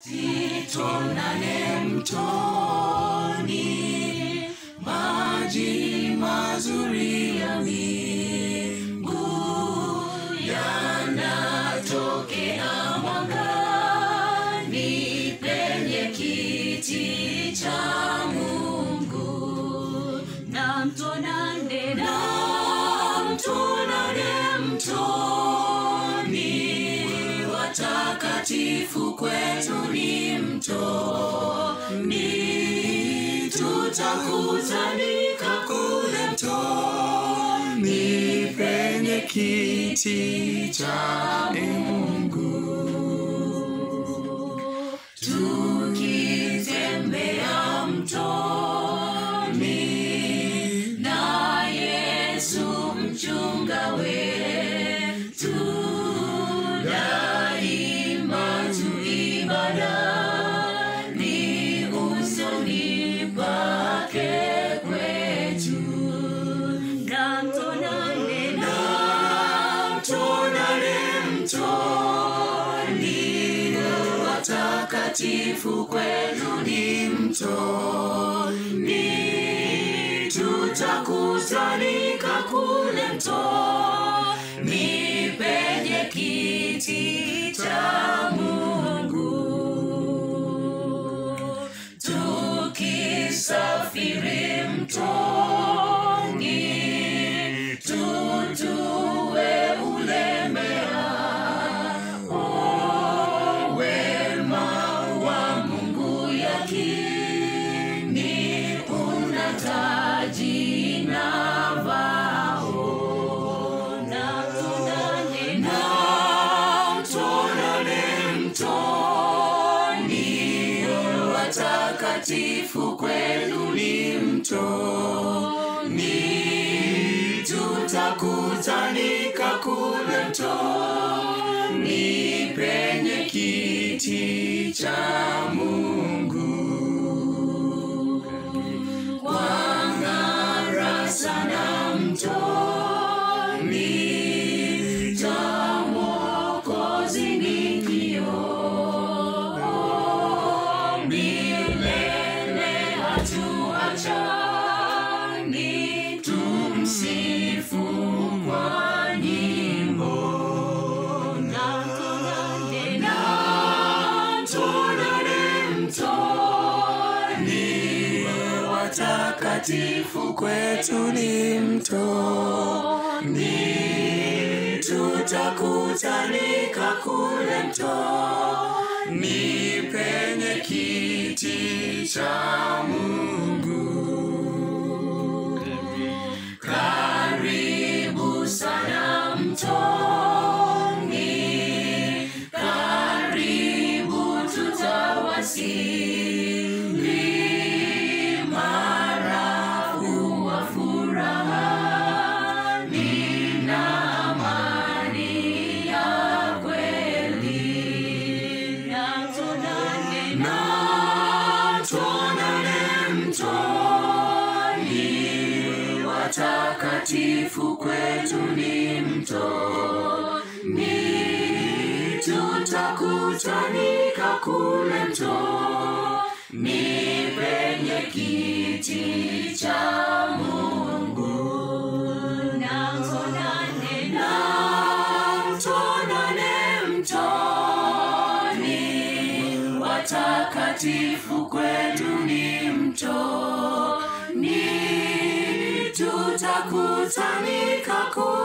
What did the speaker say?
Tuonane mtoni, maji mazuri ya mbingu yanatokea mwangani penye kiti cha Mungu. Na tuonane mtoni, watakatifu kwetu ni mtoni, tutakutanika kule mtoni penye kiti cha Mungu. Tukitembea mtoni na Yesu mchunga wetu, daima tuibadani usoni pake kwetu. Na tuonane mtoni, watakatifu kwenu ni mtoni, tutakutanika kule mtoni penye kiti cha Mungu. Tukisafiri mtoni, tutue ulemea, wema wa Mungu yakini una taji na vao. Na tuonane mtoni, watakatifu kwenu ni mtoni, tutakutanika kule mtoni penye kiti cha Mungu. Wang'ara sana mtoni, cha Mwokozi ni kioo, milele hatuachani, tumsifu kwa nyimbo. Na tuonane mtoni, watakatifu kwetu ni mtoni, tutakutanika kule mtoni penye kiti cha Mungu. Karibu sana mtoni, karibu tutawasili, mara huwa furahani na amani ya kweli. Na tuonane mtoni, watakatifu kwetu ni mtoni, tutakutanika kule mtoni penye kiti cha Mungu. Na tuonane mtoni, watakatifu kwetu ni mtoni, tutakutanika kule